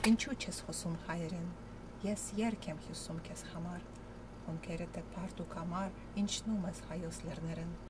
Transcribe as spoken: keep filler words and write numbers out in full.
Ինչու չես խոսում հայերեն, ես երկ եմ հյուսում քեզ համար, հոնքերդ է պարդ ու կամար, ինչնում ես հայոց լեռներեն։